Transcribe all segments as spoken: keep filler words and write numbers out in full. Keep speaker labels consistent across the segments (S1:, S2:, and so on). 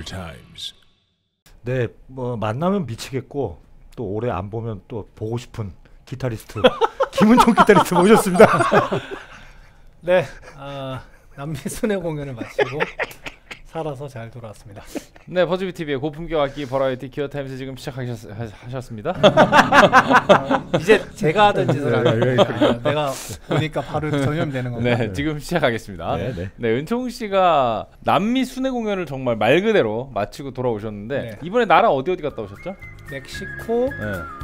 S1: Times.
S2: 네, 뭐 만나면 미치겠고 또 오래 안 보면 또 보고 싶은 기타리스트 김은총 기타리스트 모셨습니다.
S3: 네, 아, 남미 순회 공연을 마치고 살아서 잘 돌아왔습니다.
S4: 네, 버즈비티비의 고품격 악기 버라이티 기어타임스 지금 시작하셨습니다.
S3: 아, 이제 제가 하던 짓을 하는 아, 내가 보니까 바로 전염되는 건가요?
S4: 네, 지금 시작하겠습니다.
S2: 네, 네.
S4: 네, 은총 씨가 남미 순회 공연을 정말 말 그대로 마치고 돌아오셨는데
S3: 네.
S4: 이번에 나라 어디 어디 갔다 오셨죠?
S3: 멕시코,
S4: 네,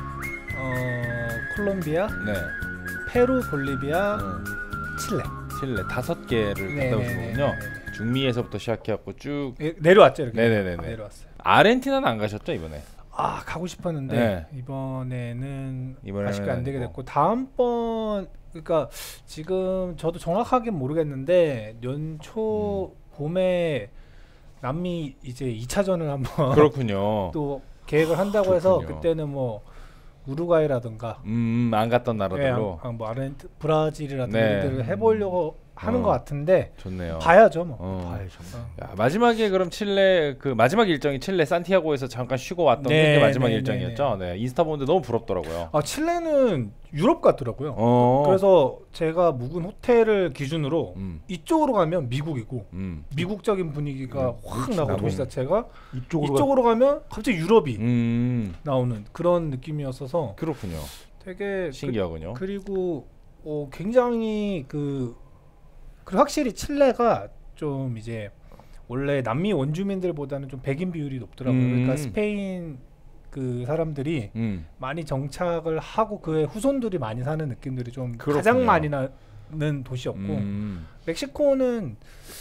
S3: 어, 콜롬비아,
S4: 네,
S3: 페루, 볼리비아,
S4: 음,
S3: 칠레.
S4: 칠레 다섯 개를
S3: 네,
S4: 갔다
S3: 네,
S4: 오신
S3: 네,
S4: 거군요.
S3: 네, 네.
S4: 중미에서부터 시작해갖고 쭉
S3: 예, 내려왔죠 이렇게.
S4: 네네네네.
S3: 아, 내려왔어요.
S4: 아르헨티나는 안 가셨죠 이번에?
S3: 아 가고 싶었는데
S4: 네.
S3: 이번에는
S4: 이번에는
S3: 아쉽게 안 되게
S4: 아니고.
S3: 됐고 다음번 그러니까 지금 저도 정확하게 모르겠는데 연초
S4: 음.
S3: 봄에 남미 이제 이 차전을 한번
S4: 그렇군요.
S3: 또 계획을 한다고 해서
S4: 그렇군요.
S3: 그때는 뭐 우루과이라든가
S4: 음, 안 갔던 나라들로
S3: 예, 아, 뭐 아르헨티 브라질이라든가
S4: 네.
S3: 이런 데를 해보려고 하는
S4: 어.
S3: 것 같은데
S4: 좋네요.
S3: 봐야죠 뭐.
S4: 어.
S2: 봐야죠.
S3: 어.
S4: 야, 마지막에 그럼 칠레 그 마지막 일정이 칠레 산티아고에서 잠깐 쉬고 왔던
S3: 네,
S4: 게 마지막
S3: 네,
S4: 일정이었죠. 네, 인스타 보는데 너무 부럽더라고요.
S3: 아 칠레는 유럽 같더라고요.
S4: 어.
S3: 그래서 제가 묵은 호텔을 기준으로
S4: 음,
S3: 이쪽으로 가면 미국이고
S4: 음,
S3: 미국적인 분위기가
S4: 음,
S3: 확
S4: 그렇지,
S3: 나고
S4: 나고.
S3: 도시 자체가
S2: 이쪽으로,
S3: 이쪽으로 가면 갑자기 유럽이
S4: 음,
S3: 나오는 그런 느낌이었어서
S4: 그렇군요.
S3: 되게
S4: 신기하군요.
S3: 그, 그리고 어, 굉장히 그 그리고 확실히 칠레가 좀 이제 원래 남미 원주민들보다는 좀 백인 비율이 높더라고요.
S4: 음.
S3: 그러니까 스페인 그 사람들이
S4: 음,
S3: 많이 정착을 하고 그의 후손들이 많이 사는 느낌들이 좀
S4: 그렇군요.
S3: 가장 많이 나는 도시였고
S4: 음,
S3: 멕시코는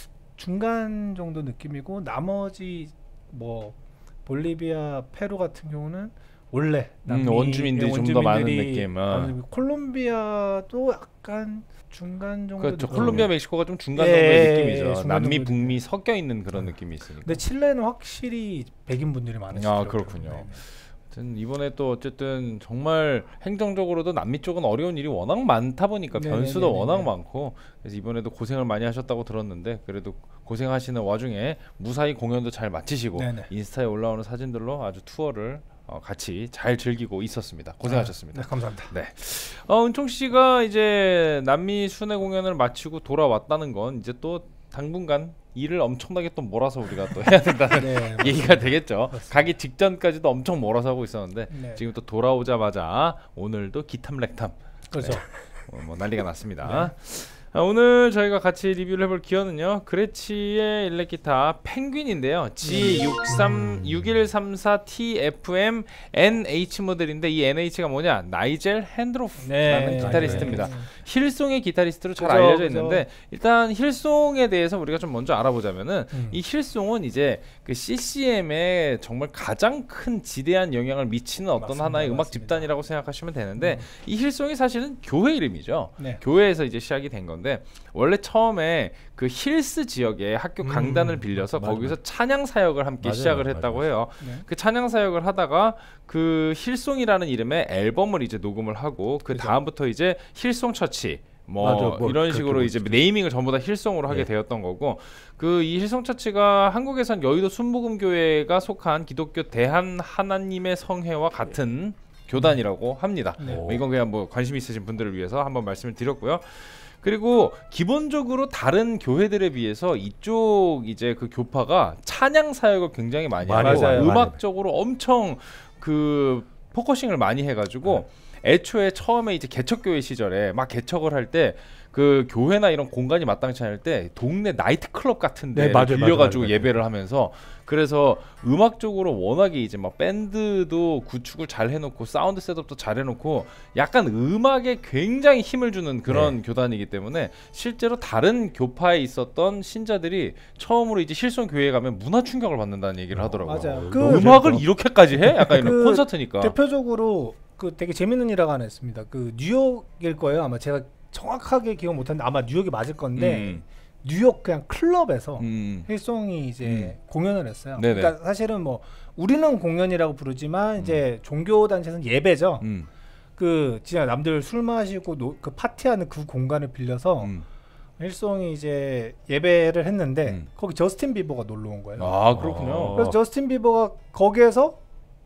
S3: 중간 정도 느낌이고 나머지 뭐 볼리비아, 페루 같은 경우는 원래
S4: 음, 원주민들이 좀 더 많은 느낌. 어.
S3: 많은 느낌. 콜롬비아도 약간 중간 정도
S4: 그렇죠.
S3: 느낌.
S4: 콜롬비아, 멕시코가 좀 중간
S3: 예,
S4: 정도의
S3: 예,
S4: 느낌이죠.
S3: 예, 중간
S4: 남미,
S3: 정도
S4: 북미
S3: 느낌.
S4: 섞여 있는 그런 느낌이 있으니까.
S3: 근데 칠레는 확실히 백인 분들이 많으시더라고요.
S4: 아, 그렇군요.
S3: 네네.
S4: 아무튼 이번에 또 어쨌든 정말 행정적으로도 남미 쪽은 어려운 일이 워낙 많다 보니까
S3: 네네네네.
S4: 변수도 워낙 많고 그래서 이번에도 고생을 많이 하셨다고 들었는데 그래도 고생하시는 와중에 무사히 공연도 잘 마치시고
S3: 네네.
S4: 인스타에 올라오는 사진들로 아주 투어를 어, 같이 잘 즐기고 있었습니다. 고생하셨습니다.
S3: 아, 네, 감사합니다.
S4: 네. 어, 은총 씨가 이제 남미 순회 공연을 마치고 돌아왔다는 건 이제 또 당분간 일을 엄청나게 또 몰아서 우리가 또 해야 된다는
S3: 네,
S4: 얘기가 되겠죠.
S3: 맞습니다.
S4: 가기 직전까지도 엄청 몰아서 하고 있었는데
S3: 네.
S4: 지금 또 돌아오자마자 오늘도 기탐 렉탐
S3: 그렇죠.
S4: 어, 뭐 난리가 났습니다. 아, 오늘 저희가 같이 리뷰를 해볼 기어는요 그레치의 일렉기타 펭귄인데요 지 육일삼사 티 에프 엠 엔 에이치 모델인데 이 엔 에이치가 뭐냐 나이젤 핸드로프라는
S3: 네,
S4: 기타리스트입니다.
S3: 네.
S4: 힐송의 기타리스트로 잘
S3: 그죠,
S4: 알려져
S3: 그죠.
S4: 있는데 일단 힐송에 대해서 우리가 좀 먼저 알아보자면은
S3: 음.
S4: 이 힐송은 이제 그 씨씨엠에 정말 가장 큰 지대한 영향을 미치는 어떤
S3: 맞습니다,
S4: 하나의 음악
S3: 맞습니다.
S4: 집단이라고 생각하시면 되는데
S3: 음.
S4: 이 힐송이 사실은 교회 이름이죠.
S3: 네.
S4: 교회에서 이제 시작이 된 건데 원래 처음에 그 힐스 지역에 학교
S3: 음,
S4: 강단을 빌려서
S2: 맞아,
S4: 거기서 찬양 사역을 함께
S2: 맞아요,
S4: 시작을
S2: 맞아요,
S4: 했다고
S2: 맞아요.
S4: 해요.
S3: 네.
S4: 그 찬양 사역을 하다가 그 힐송이라는 이름의 앨범을 이제 녹음을 하고 그
S3: 그죠.
S4: 다음부터 이제 힐송 처치 뭐,
S2: 맞아, 뭐
S4: 이런
S2: 그렇게
S4: 식으로 이제
S2: 보이죠.
S4: 네이밍을 전부 다 힐송으로 하게
S2: 네.
S4: 되었던 거고 그 이 힐송 처치가 한국에선 여의도 순복음 교회가 속한 기독교 대한 하나님의 성회와 같은 교단이라고 합니다.
S3: 네.
S4: 뭐 이건 그냥 뭐 관심 있으신 분들을 위해서 한번 말씀을 드렸고요. 그리고 기본적으로 다른 교회들에 비해서 이쪽 이제 그 교파가 찬양 사역을 굉장히 많이
S2: 많이
S4: 하고
S3: 해요.
S4: 음악적으로 엄청 그 포커싱을 많이 해가지고 애초에 처음에 이제 개척교회 시절에 막 개척을 할 때 그 교회나 이런 공간이 마땅치 않을 때 동네 나이트클럽 같은데
S2: 네, 맞아요,
S4: 빌려가지고
S2: 맞아요, 맞아요.
S4: 예배를 하면서 그래서 음악적으로 워낙에 이제 막 밴드도 구축을 잘 해놓고 사운드 셋업도 잘 해놓고 약간 음악에 굉장히 힘을 주는 그런
S2: 네.
S4: 교단이기 때문에 실제로 다른 교파에 있었던 신자들이 처음으로 이제 실손 교회에 가면 문화 충격을 받는다는 얘기를 하더라고요.
S3: 맞아요.
S2: 그
S3: 그
S4: 음악을 이렇게까지 해? 약간 이런
S3: 그
S4: 콘서트니까.
S3: 대표적으로 그 되게 재밌는 일화가 하나 있습니다. 그 뉴욕일 거예요. 아마 제가 정확하게 기억 못하는데 아마 뉴욕이 맞을 건데
S4: 음.
S3: 뉴욕 그냥 클럽에서
S4: 음.
S3: 힐송이 이제
S4: 음.
S3: 공연을 했어요.
S4: 네네.
S3: 그러니까 사실은 뭐 우리는 공연이라고 부르지만 이제 종교 단체에서는 예배죠.
S4: 음.
S3: 그 진짜 남들 술 마시고 노, 그 파티하는 그 공간을 빌려서
S4: 음.
S3: 힐송이 이제 예배를 했는데
S4: 음.
S3: 거기 저스틴 비버가 놀러 온 거예요.
S4: 아 그렇군요.
S2: 어.
S3: 그래서 저스틴 비버가 거기에서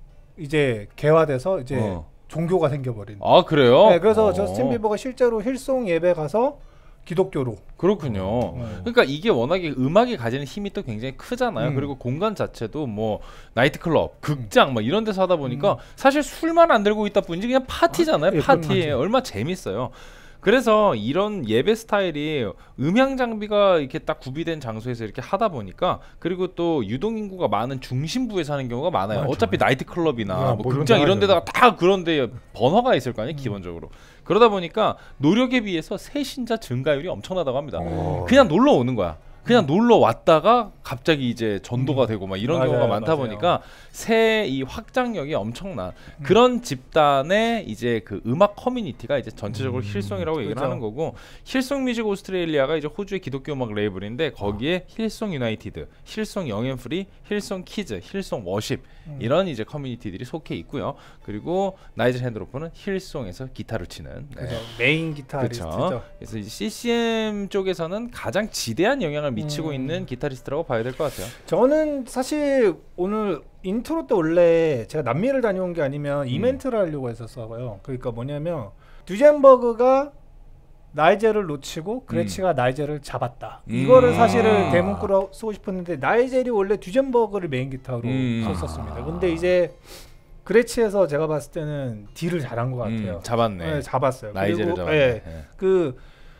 S3: 이제 개화돼서 이제
S4: 어.
S3: 종교가 생겨버린.
S4: 아 그래요?
S3: 네, 그래서
S4: 어.
S3: 저스틴 비버가 실제로 힐송 예배 가서 기독교로.
S4: 그렇군요.
S3: 어.
S4: 그러니까 이게 워낙에 음악이 가지는 힘이 또 굉장히 크잖아요.
S3: 음.
S4: 그리고 공간 자체도 뭐 나이트클럽, 극장 막 이런 데서 하다 보니까
S3: 음.
S4: 사실 술만 안 들고 있다 뿐이지 그냥 파티잖아요.
S2: 아, 예,
S4: 파티에
S2: 그건
S4: 얼마 재밌어요. 그래서 이런 예배 스타일이 음향 장비가 이렇게 딱 구비된 장소에서 이렇게 하다 보니까 그리고 또 유동 인구가 많은 중심부에 사는 경우가 많아요.
S2: 맞죠.
S4: 어차피 나이트클럽이나
S2: 야,
S4: 뭐
S2: 뭐
S4: 극장
S2: 이런
S4: 이런
S2: 데
S4: 데다가 다 그런데 번화가 있을 거 아니에요.
S3: 음.
S4: 기본적으로. 그러다 보니까 노력에 비해서 새신자 증가율이 엄청나다고 합니다.
S2: 어.
S4: 그냥 놀러 오는 거야. 그냥 놀러 왔다가 갑자기 이제 전도가
S3: 음.
S4: 되고 막 이런
S3: 맞아요,
S4: 경우가 많다
S3: 맞아요.
S4: 보니까 새 이 확장력이 엄청난
S3: 음.
S4: 그런 집단의 이제 그 음악 커뮤니티가 이제 전체적으로
S2: 음.
S4: 힐송이라고 얘기를
S3: 그죠.
S4: 하는 거고 힐송 뮤직 오스트레일리아가 이제 호주의 기독교 음악 레이블인데 거기에 힐송 유나이티드, 힐송 영앤프리, 힐송 키즈, 힐송 워십
S3: 음.
S4: 이런 이제 커뮤니티들이 속해 있고요. 그리고 나이젤 핸드로프는 힐송에서 기타를 치는 네.
S3: 그죠. 메인 기타리스트죠.
S4: 그래서 이제 씨씨엠 쪽에서는 가장 지대한 영향을 미치고
S3: 음.
S4: 있는 기타리스트라고 봐야 될 것 같아요.
S3: 저는 사실 오늘 인트로 때 원래 제가 남미를 다녀온 게 아니면
S4: 음.
S3: 이벤트를 하려고 했었어요. 그러니까 뭐냐면 듀젠버그가 나이젤을 놓치고 그레치가 나이젤을 잡았다.
S4: 음.
S3: 이거를
S4: 아.
S3: 사실은 대문구로 쓰고 싶었는데 나이젤이 원래 듀젠버그를 메인 기타로
S4: 음.
S3: 썼었습니다. 근데 이제 그레치에서 제가 봤을 때는 딜을 잘한 것 같아요.
S4: 음, 잡았네.
S3: 네, 잡았어요.
S4: 나이젤을
S3: 그리고
S4: 잡았네.
S3: 예,
S4: 네.
S3: 그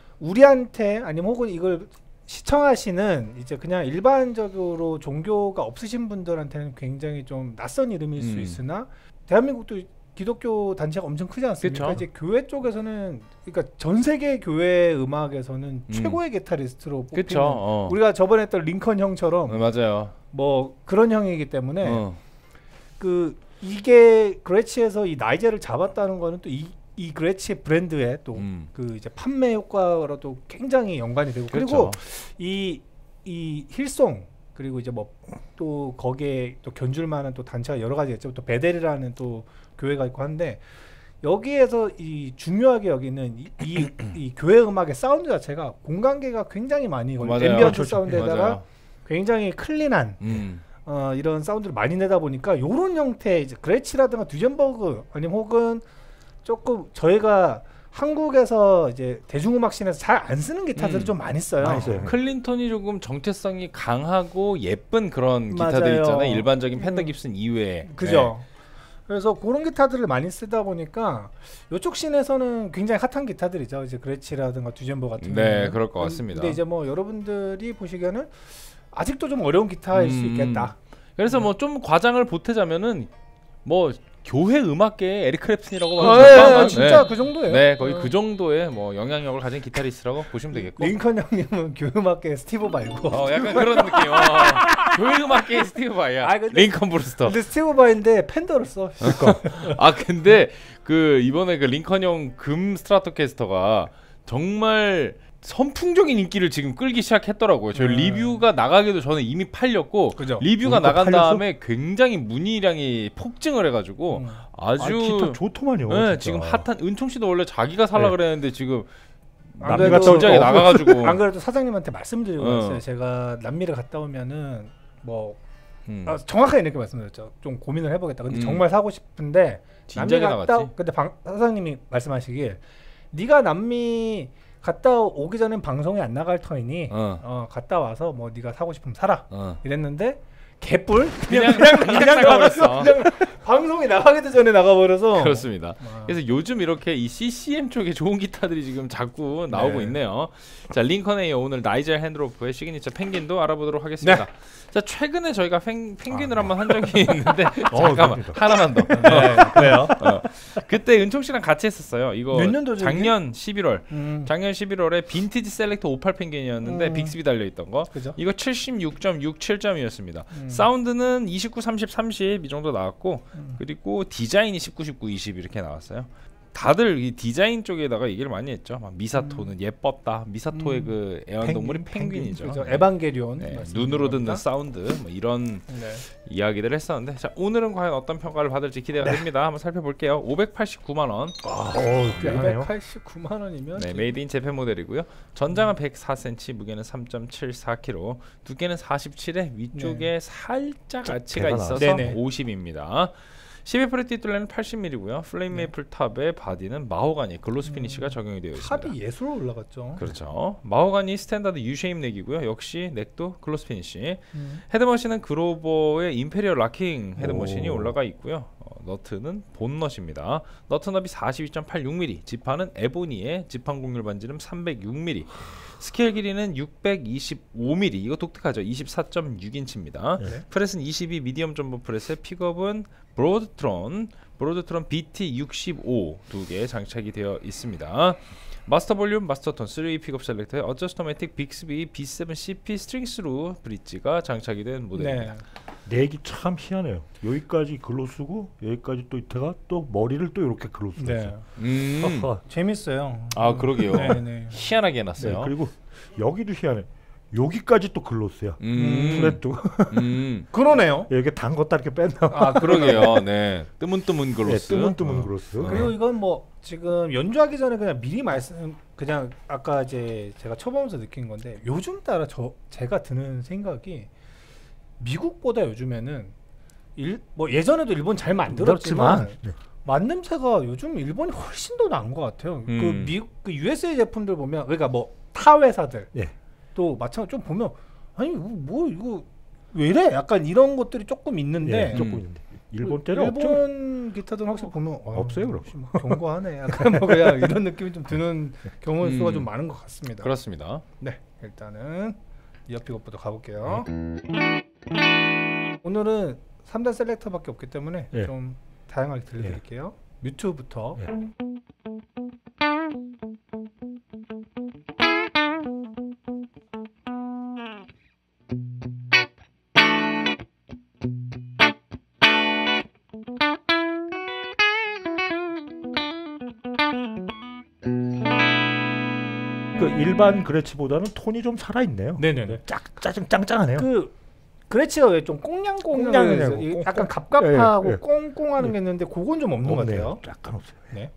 S3: 우리한테 아니면 혹은 이걸 시청하시는 이제 그냥 일반적으로 종교가 없으신 분들한테는 굉장히 좀 낯선 이름일 수
S4: 음.
S3: 있으나 대한민국도 기독교 단체가 엄청 크지 않습니까?
S4: 그쵸.
S3: 이제 교회 쪽에서는 그러니까 전 세계 교회 음악에서는
S4: 음.
S3: 최고의 기타리스트로 뽑히는
S4: 그쵸. 어.
S3: 우리가 저번에 했던 링컨 형처럼
S4: 네, 맞아요.
S3: 뭐 그런 형이기 때문에
S4: 어.
S3: 그 이게 그레치에서 이 나이젤을 잡았다는 거는 또 이 이 그레치 브랜드의 또 그
S4: 음.
S3: 이제 판매 효과로도 굉장히 연관이 되고
S4: 그렇죠.
S3: 그리고 이 이 힐송 그리고 이제 뭐 또 거기에 또 견줄 만한 또 단체가 여러 가지 있죠. 또 베델이라는 또 교회가 있고 한데 여기에서 이 중요하게 여기는 이, 이, 이 교회 음악의 사운드 자체가 공간계가 굉장히 많이 걸려.
S4: 맞아요.
S3: 앰비언트
S2: 그렇죠.
S3: 사운드에다가
S4: 맞아요.
S3: 굉장히 클린한
S4: 음.
S3: 어, 이런 사운드를 많이 내다 보니까 요런 형태의 이제 그레치라든가 듀젠버그 아니면 혹은 조금 저희가 한국에서 이제 대중음악 씬에서 잘 안 쓰는 기타들이
S4: 음.
S3: 좀 많이 써요.
S2: 많이 써요.
S4: 클린턴이 조금 정체성이 강하고 예쁜 그런 기타들
S3: 맞아요.
S4: 있잖아요. 일반적인 펜더
S3: 음.
S4: 깁슨 이외에.
S3: 그죠. 그래서 그런 기타들을 많이 쓰다 보니까 이쪽 씬에서는 굉장히 핫한 기타들이죠. 이제 그레치라든가 듀젠버 같은
S4: 네,
S3: 경우는.
S4: 그럴 것 같습니다.
S3: 근데 이제 뭐 여러분들이 보시기에는 아직도 좀 어려운 기타일 수
S4: 음.
S3: 있겠다.
S4: 그래서 뭐 좀 과장을 보태자면은 뭐 교회 음악계의 에릭 클랩튼이라고
S3: 어,
S4: 봐도
S3: 예,
S4: 적당한,
S3: 예, 진짜
S4: 네.
S3: 그 정도예요.
S4: 네, 거의
S3: 어.
S4: 그 정도의 뭐 영향력을 가진 기타리스트라고 보시면 되겠고.
S3: 링컨 형님은 교음악계 스티브 바이고.
S4: 어, 약간 그런 느낌. 어, 교회 음악계의 스티브 바이야.
S3: 아, 근데-
S4: 링컨 브루스터.
S3: 근데 스티브 바이인데 팬더를 써.
S4: 아 근데 그 이번에 그 링컨형 금 스트라토캐스터가 정말 선풍적인 인기를 지금 끌기 시작했더라고요. 저희
S3: 네.
S4: 리뷰가 나가기도 전에 이미 팔렸고
S3: 그죠.
S4: 리뷰가
S2: 우리 거
S4: 나간
S2: 팔렸어?
S4: 다음에 굉장히 문의량이 폭증을 해가지고
S3: 음.
S4: 아주
S2: 아, 기타 좋더만요.
S4: 네,
S2: 진짜.
S4: 지금 핫한 은총 씨도 원래 자기가 살라
S2: 네.
S4: 그랬는데 지금
S3: 안
S2: 남미
S3: 그래도-
S2: 갔다
S4: 진작에
S2: 오니까
S4: 나가가지고
S3: 안 그래도 사장님한테 말씀드리고
S4: 어.
S3: 왔어요. 제가 남미를 갔다 오면은 뭐
S4: 음,
S3: 아, 정확하게 이렇게 말씀드렸죠. 좀 고민을 해보겠다. 근데
S4: 음.
S3: 정말 사고 싶은데
S4: 진작에
S3: 남미 갔다.
S4: 나갔지.
S3: 근데 방, 사장님이 말씀하시길 네가 남미 갔다 오기 전엔 방송에 안 나갈 터이니
S4: 어,
S3: 어, 갔다 와서 뭐 네가 사고 싶으면 사라
S4: 어.
S3: 이랬는데 개뿔
S4: 그냥 그냥 그냥 나가버렸어.
S3: 그냥 방송에 나가기도 전에 나가버려서
S4: 그렇습니다.
S3: 아.
S4: 그래서 요즘 이렇게 이 씨씨엠 쪽에 좋은 기타들이 지금 자꾸 나오고
S3: 네.
S4: 있네요. 자, 링컨의 오늘 나이젤 핸드로프의 시그니처 펭귄도 알아보도록 하겠습니다.
S3: 네.
S4: 자, 최근에 저희가 펭, 펭귄을 한번 한 적이 있는데
S2: 어,
S4: 잠깐만
S2: 그러니까.
S4: 하나만 더.
S3: 네, 그래요.
S4: 어. 그때 은총 씨랑 같이 했었어요. 이거
S3: 몇 년도죠,
S4: 작년 십일월.
S3: 음,
S4: 작년 십일월에 빈티지 셀렉터 오십팔 펭귄이었는데
S3: 음.
S4: 빅스비 달려 있던 거.
S3: 그죠.
S4: 이거 칠십육 점 육칠 점이었습니다.
S3: 음.
S4: 사운드는 이십구, 삼십, 삼십 이 정도 나왔고
S3: 음.
S4: 그리고 디자인이 십구, 십구, 이십 이렇게 나왔어요. 다들 이 디자인 쪽에다가 얘기를 많이 했죠. 막 미사토는 음. 예뻤다. 미사토의 음. 그 애완동물이 펭귄, 펭귄이죠.
S3: 그렇죠. 에반게리온.
S4: 네. 눈으로 듣는 사운드 뭐 이런 네. 이야기들을 했었는데 자 오늘은 과연 어떤 평가를 받을지 기대가 네. 됩니다. 한번 살펴볼게요. 오백팔십구만 원.
S2: 아, 어,
S3: 오백팔십구만 원이면
S4: 네, 메이드 인 재팬 모델이고요. 전장은 백사 센티미터, 무게는 삼 점 칠사 킬로그램, 두께는 사십칠에 위쪽에 네. 살짝 아치가 있어서 네네. 오십입니다. 십이 프레티 뚫레는 팔십 밀리미터고요. 플레임 네. 메이플 탑의 바디는 마호가니 글로스 피니쉬가 음, 적용이 되어 있습니다.
S3: 탑이 예술로 올라갔죠.
S4: 그렇죠. 마호가니 스탠다드 U-쉐입 넥이고요. 역시 넥도 글로스 피니쉬. 음. 헤드머신은 그로버의 임페리얼 락킹 헤드머신이 올라가 있고요. 어, 너트는 본넛입니다. 너트 너비 사십이 점 팔육 밀리미터, 지판은 에보니의 지판 곡률 반지름 삼백육 밀리미터. 스케일 길이는 육백이십오 밀리미터. 이거 독특하죠. 이십사 점 육 인치입니다. 네. 프레스는 이십이 미디엄 점프 프레스, 픽업은 브로드트론, 브로드트론 비티 육십오 두 개 장착이 되어 있습니다. 마스터 볼륨, 마스터 톤, 쓰리 웨이 픽업 셀렉터에 어저스터매틱 빅스비 비 세븐 씨피 스트링 스루 브릿지가 장착이 된 모델입니다.
S2: 네. 넥이 참 희한해요. 여기까지 글로스고 여기까지 또 이태가 또 머리를 또 이렇게 글로스.
S3: 네. 음.
S4: 재밌어요. 아 그러게요. 네, 네. 희한하게 해놨어요.
S2: 네, 그리고 여기도 희한해. 여기까지 또 글로스야. 음. 프렛도.
S3: 음. 그러네요.
S2: 이렇게 단 거 딱 이렇게 뺐나.
S4: 아 그러게요. 네. 뜨문뜨문 글로스.
S2: 네, 뜨문뜨문 어. 글로스.
S3: 그리고 이건 뭐 지금 연주하기 전에 그냥 미리 말씀 그냥 아까 이제 제가 쳐보면서 느낀 건데 요즘 따라 저 제가 드는 생각이 미국보다 요즘에는 일 뭐 예전에도 일본 잘 만들었지만 네. 만듦새가 요즘 일본이 훨씬 더 나은 것 같아요. 음. 그 미국 그 유에스에이 제품들 보면 그러니까 뭐 타 회사들. 네. 또 마찬가지 좀 보면 아니 뭐 이거 왜 이래? 약간 이런 것들이 조금 있는데
S2: 예, 조금 있는데 일본 때는
S3: 일본
S2: 없죠?
S3: 기타들은 확실히 보면 어,
S2: 없어요 그럼
S3: 뭐 견고하네. 약간 뭐 그냥 이런 느낌이 좀 드는 경우 수가 음, 좀 많은 것 같습니다.
S4: 그렇습니다.
S3: 네, 일단은 이어픽업부터 가볼게요. 오늘은 삼 단 셀렉터밖에 없기 때문에 예. 좀 다양하게 들려드릴게요. 예. 뮤트부터. 예.
S2: 그 일반 그레치보다는 톤이 좀 살아있네요.
S3: 네네네.
S2: 짝 짜증 짱짱하네요.
S3: 그 그레치가 왜 좀 꽁냥꽁냥해서 약간 갑갑하고 예, 예, 꽁꽁하는 예. 게 있는데 그건 좀 없는
S2: 없네요.
S3: 것 같아요.
S2: 약간 없어요.
S3: 네.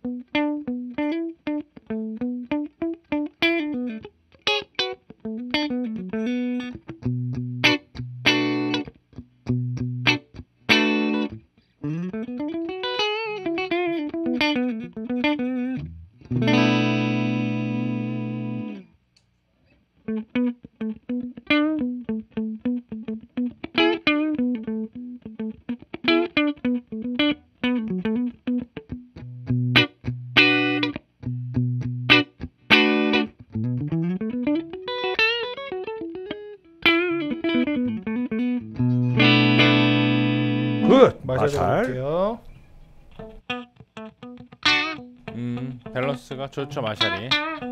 S2: 굿!
S3: 마샬.
S4: 음, 밸런스가 좋죠, 마샬이.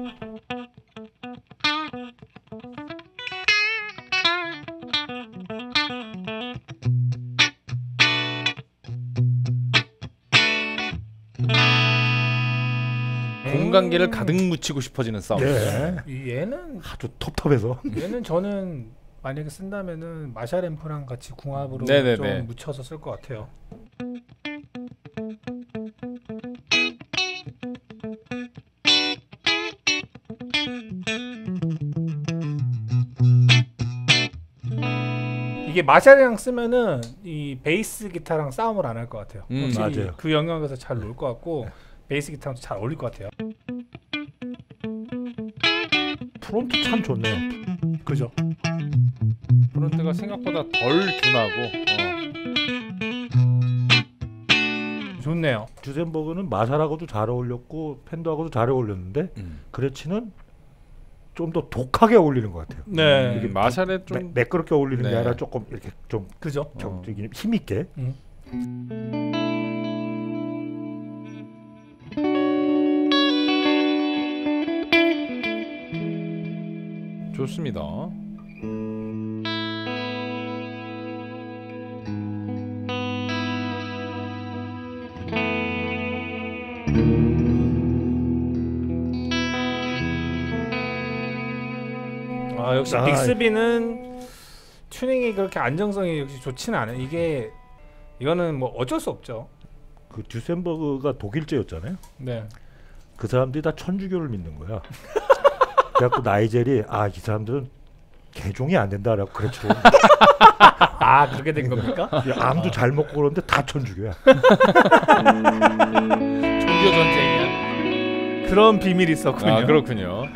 S4: 공간기를 가득 묻히고 싶어지는 사운드.
S2: 예.
S3: 얘는
S2: 아주 텁텁해서.
S3: 얘는 저는 만약에 쓴다면은 마샬 앰프랑 같이 궁합으로
S4: 네네네.
S3: 좀 묻혀서 쓸 것 같아요. 이게 마샬이랑 쓰면은 이 베이스 기타랑 싸움을 안 할 것 같아요.
S2: 음, 맞아요.
S3: 그 영역에서 잘 놀 것 같고 베이스 기타랑 잘 어울릴 것 같아요.
S2: 프론트 참 좋네요.
S3: 그죠?
S4: 프론트가 생각보다 덜 둔하고 어.
S3: 좋네요.
S2: 주센버그는 마샬하고도 잘 어울렸고 팬더하고도 잘 어울렸는데 음. 그레치는 좀 더 독하게 어울리는 것 같아요.
S3: 네.
S4: 이게 마샬에 좀
S2: 매, 매끄럽게 어울리는
S4: 네.
S2: 게 아니라 조금 이렇게 좀
S3: 그죠?
S2: 좀 어. 힘 있게. 음.
S4: 좋습니다.
S3: 아 역시
S2: 아,
S3: 빅스비는 튜닝이 그렇게 안정성이 역시 좋지는 않아요. 이게 이거는 뭐 어쩔 수 없죠.
S2: 그 듀센버그가 독일제였잖아요.
S3: 네.
S2: 그 사람들이 다 천주교를 믿는 거야. 그래갖고 나이젤이 아 이 사람들은 개종이 안 된다라고 그랬죠.
S3: 아 그렇게 된 겁니까?
S2: 암도 잘 먹고 그러는데 다 천주교야.
S4: 종교 전쟁이야.
S3: 그런 비밀이 있었군요.
S4: 아 그렇군요.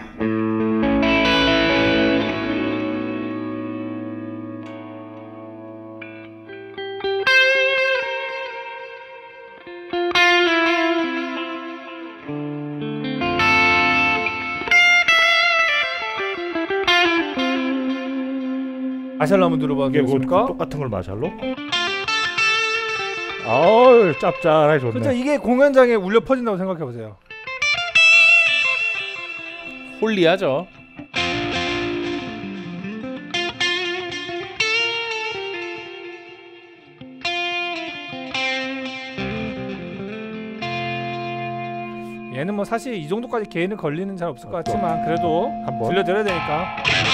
S3: 마샬로 한번
S2: 이게 뭐
S3: 들어보겠습니까?
S2: 똑같은 걸 마샬로? 아우 짭짤하게 좋네.
S3: 그렇죠. 이게 공연장에 울려 퍼진다고 생각해 보세요.
S4: 홀리하죠.
S3: 얘는 뭐 사실 이 정도까지 개인은 걸리는 잘 없을 것 같지만 그래도
S2: 한번
S3: 들려드려야 되니까.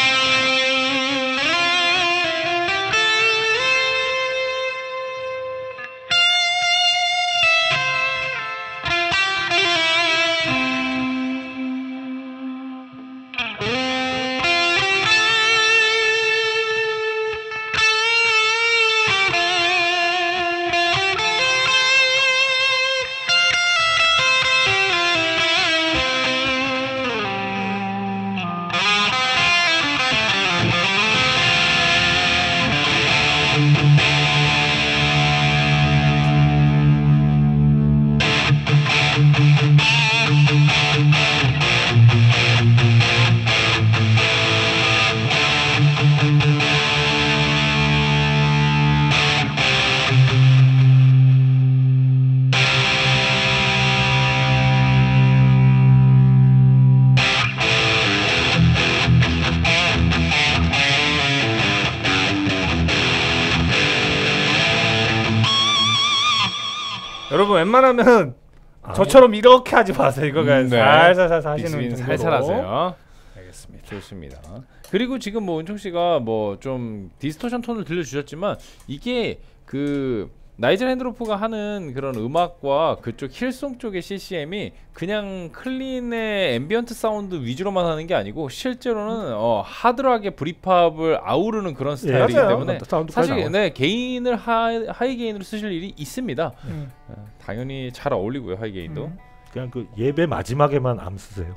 S3: 여러분 웬만하면
S2: 아,
S3: 저처럼 이렇게 하지 마세요. 이거 그냥
S4: 음, 네.
S3: 살살살 하시는
S4: 빅스비는
S3: 정도로.
S4: 살살 하세요.
S3: 알겠습니다.
S4: 좋습니다. 그리고 지금 뭐 은총 씨가 뭐 좀 디스토션 톤을 들려주셨지만 이게 그 나이젤 핸드로프가 하는 그런 음악과 그쪽 힐송 쪽의 씨씨엠이 그냥 클린의 앰비언트 사운드 위주로만 하는 게 아니고 실제로는 어, 하드하게 브리팝을 아우르는 그런 스타일이기
S3: 맞아요.
S4: 때문에
S2: 사운드까지
S4: 사실
S2: 나와.
S4: 네, 개인을 하, 하이 게인으로 쓰실 일이 있습니다.
S3: 음.
S4: 어, 당연히 잘 어울리고요 하이 게인도.
S3: 음.
S2: 그냥 그 예배 마지막에만 암 쓰세요.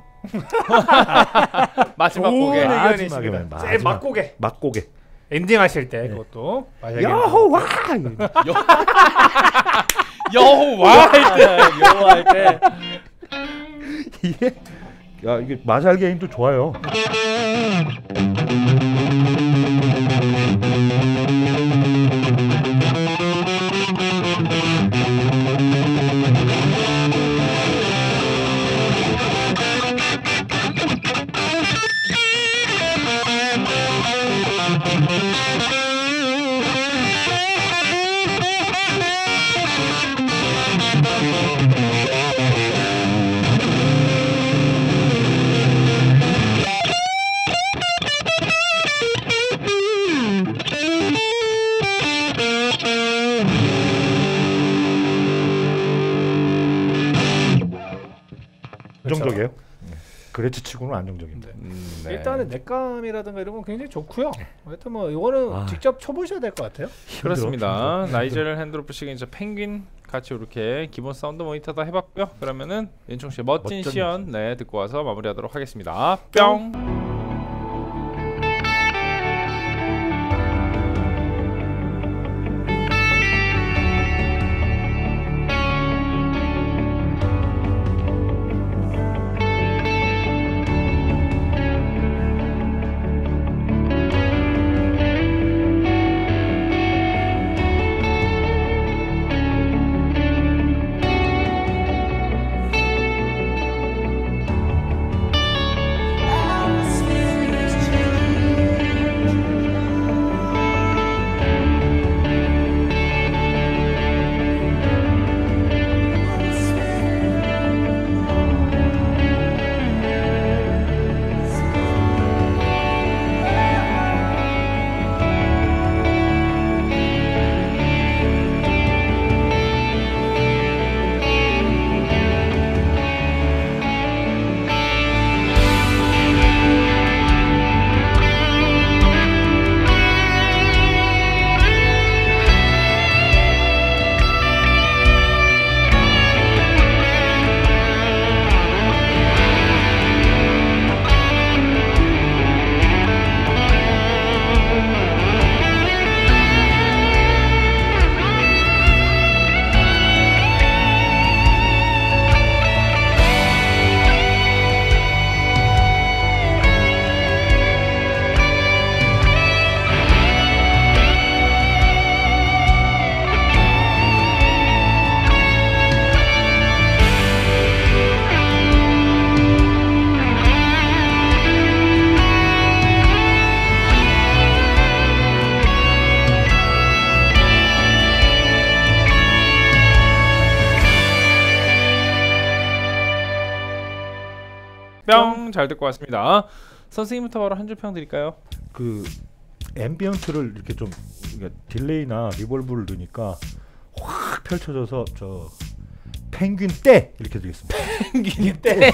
S4: 마지막
S3: 좋은
S4: 곡에
S2: 아,
S3: 의견이십니다.
S2: 마지막에만,
S3: 제일
S2: 마지막.
S3: 막고개
S2: 막고개.
S3: 엔딩 하실 때
S2: 네.
S3: 그것도 만약에
S2: 여호와.
S4: 여호와
S3: 여호할 때
S2: 이게 야 이게 마샬 게임도 좋아요. 안정적이에요. 그레치 치고는 안정적인데.
S4: 음, 네.
S3: 일단은 넷감이라든가 이런 건 굉장히 좋고요. 하여튼 뭐 이거는
S2: 아.
S3: 직접 쳐보셔야 될 것 같아요.
S4: 그렇습니다.
S2: 힘들어.
S4: 나이젤 핸드로프 시그니처 펭귄 같이 이렇게 기본 사운드 모니터 다 해봤고요. 그러면은 윤총 씨의 멋진,
S2: 멋진
S4: 시연 네 듣고 와서 마무리하도록 하겠습니다. 뿅.
S1: I was
S4: 뿅 잘 듣고 왔습니다. 선생님부터 바로 한 줄 평 드릴까요?
S2: 그 앰비언트를 이렇게 좀 그러니까 딜레이나 리벌브를 넣으니까 확 펼쳐져서 저 펭귄 때 이렇게 드리겠습니다.
S4: 펭귄 때.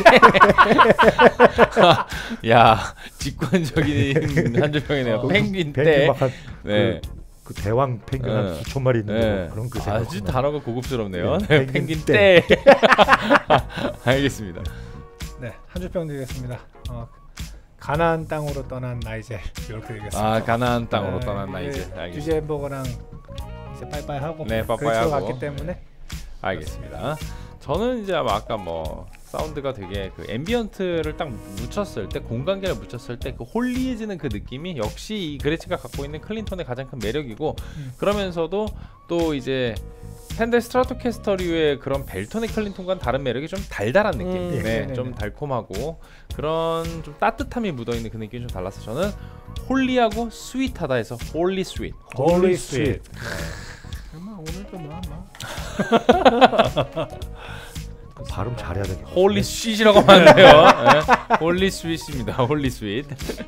S4: 야 직관적인 한 줄 평이네요.
S2: 어,
S4: 펭귄
S2: 펭귄
S4: 때.
S2: 막 한,
S4: 네.
S2: 그, 그 대왕 펭귄 한
S4: 네.
S2: 수천 마리 있는
S4: 네.
S2: 거 그런 그
S4: 아주
S2: 생각나.
S4: 단어가 고급스럽네요.
S2: 네,
S4: 네,
S2: 펭귄
S4: 펭귄 때. 알겠습니다.
S3: 네, 한 줄 평 드리겠습니다. 어, 가나안 땅으로 떠난 나이젤 이렇게 되겠습니다.
S4: 아 가나안 땅으로
S3: 네,
S4: 떠난
S3: 이게
S4: 나이젤. 알겠습니다.
S3: 주제 햄버거랑 이제 빠이빠이 하고
S4: 네, 빠이빠이
S3: 그레치로
S4: 하고.
S3: 갔기 때문에
S4: 알겠습니다. 저는 이제 아까 뭐 사운드가 되게 그 앰비언트를 딱 묻혔을 때 공간계를 묻혔을 때 그 홀리해지는 그 느낌이 역시 이 그레치가 갖고 있는 클린톤의 가장 큰 매력이고
S3: 음.
S4: 그러면서도 또 이제 펜델 스트라토캐스터류의 그런 벨톤의 클린톤과는 다른 매력이 좀 달달한 느낌,
S3: 음,
S4: 네,
S3: 네네네.
S4: 좀 달콤하고 그런 좀 따뜻함이 묻어있는 그 느낌이 좀 달라서 저는 홀리하고 스윗하다 해서 홀리 스윗.
S3: 홀리 스윗. 아마 오늘도 뭐 아마
S2: 발음 잘해야 되겠네.
S4: 홀리 스윗이라고 하면 안 돼요. 네. 홀리 스윗입니다. 홀리 스윗.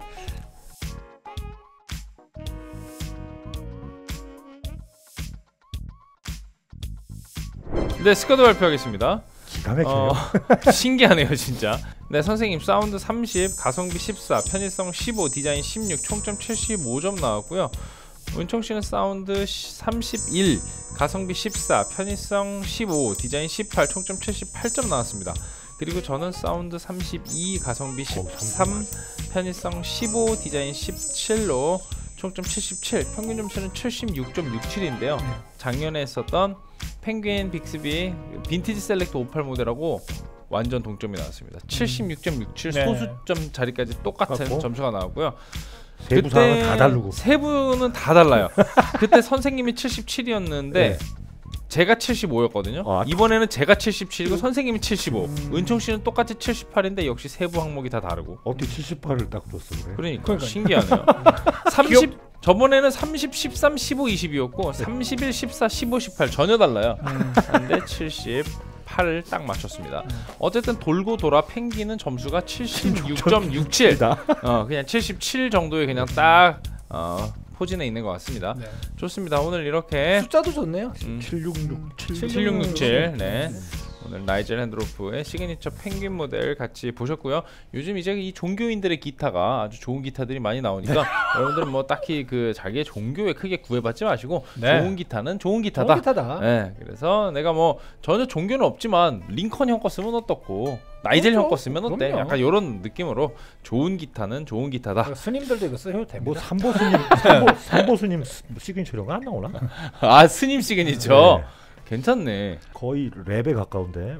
S4: 네, 스쿼드 발표하겠습니다.
S2: 기가 막혀요.
S4: 어, 신기하네요 진짜. 네, 선생님 사운드 삼십, 가성비 십사, 편의성 십오, 디자인 십육, 총점 칠십오 점 나왔고요. 은총씨는 사운드 삼십일, 가성비 십사, 편의성 십오, 디자인 십팔, 총점 칠십팔 점 나왔습니다. 그리고 저는 사운드 삼십이, 가성비 십삼, 편의성 십오, 디자인 십칠로 총점 칠십칠, 평균 점수는 칠십육 점 육칠인데요. 작년에 했었던 펭귄 빅스비 빈티지 셀렉트 오십팔 모델하고 완전 동점이 나왔습니다. 칠십육 점 육칠
S3: 네.
S4: 소수점 자리까지 똑같은
S2: 똑같고.
S4: 점수가 나왔고요.
S2: 세부 사항은 다 다르고.
S4: 세부는 다 달라요. 그때 선생님이 칠십칠이었는데
S2: 네.
S4: 제가 칠십오였거든요.
S2: 아,
S4: 이번에는 제가 칠십칠이고 선생님이 칠십오. 음. 은총 씨는 똑같이 칠십팔인데 역시 세부 항목이 다 다르고.
S2: 어떻게 칠십팔을 딱 줬어 그래?
S4: 그러니까
S3: 그러니까요.
S4: 신기하네요. 삼십 저번에는 삼십, 십삼, 십오, 이십이었고 삼십일, 십사, 십오, 십팔 전혀 달라요.
S3: 음.
S4: 근데 칠십팔을 딱 맞췄습니다. 어쨌든 돌고 돌아 펭귄은 점수가 칠십육 점 육칠. 어, 그냥 칠십칠 정도의 그냥 딱 어, 포진해 있는 것 같습니다.
S3: 네.
S4: 좋습니다. 오늘 이렇게
S3: 숫자도 좋네요.
S4: 음,
S2: 칠육육칠
S4: 칠육육칠 네. 오늘 나이젤 핸드로프의 시그니처 펭귄 모델 같이 보셨고요. 요즘 이제 이 종교인들의 기타가 아주 좋은 기타들이 많이 나오니까 여러분들은 뭐 딱히 그 자기의 종교에 크게 구애받지 마시고
S3: 네.
S4: 좋은 기타는 좋은 기타다.
S3: 좋은 기타다.
S4: 네, 그래서 내가 뭐 전혀 종교는 없지만 링컨 형 거 쓰면 어떻고 나이젤
S3: 그렇죠.
S4: 형 거 쓰면 어때?
S3: 그럼요.
S4: 약간 이런 느낌으로 좋은 기타는 좋은 기타다.
S3: 스님들도 이거 쓰셔도 됩니다.
S2: 뭐 삼보스님 삼보, 삼보스님 시그니처 이런 거 안 나오나?
S4: 아 스님 시그니처.
S2: 네.
S4: 괜찮네.
S2: 거의 랩에 가까운데.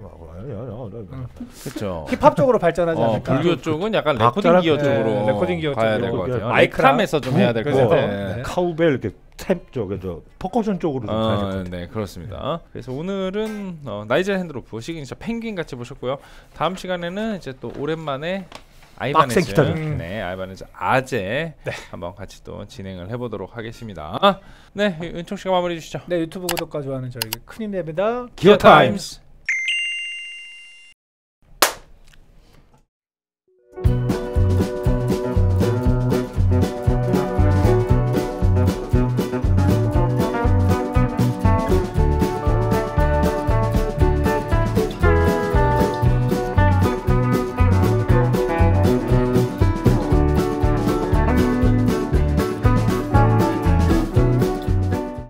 S4: 그렇죠.
S3: 힙합 쪽으로 발전하지
S4: 어,
S3: 않을까?
S4: 불교 쪽은 약간
S2: 박자랑-
S4: 레코딩 기어
S3: 네,
S4: 쪽으로
S3: 레코딩 기어
S4: 가야
S3: 쪽으로.
S4: 될 것 같아요.
S2: 마이크랑-
S4: 마이크람에서 좀 해야 될 것
S3: 그래서,
S4: 같아요.
S3: 네.
S2: 카우벨 이렇게 템 저게 저 퍼커션 쪽으로 좀 가야 될것
S4: 어,
S2: 같아요.
S4: 네 그렇습니다. 그래서 오늘은 어, 나이젤 핸드로프 시그니처 펭귄 같이 보셨고요. 다음 시간에는 이제 또 오랜만에 아이바네즈,
S2: 빡센 기타들.
S3: 음.
S4: 네 아이바네즈 아제
S3: 네.
S4: 한번 같이 또 진행을 해보도록 하겠습니다. 네 은총 씨가 마무리해 주시죠.
S3: 네, 유튜브 구독과 좋아요는 저에게 큰 힘이 됩니다.
S2: 기어 타임스.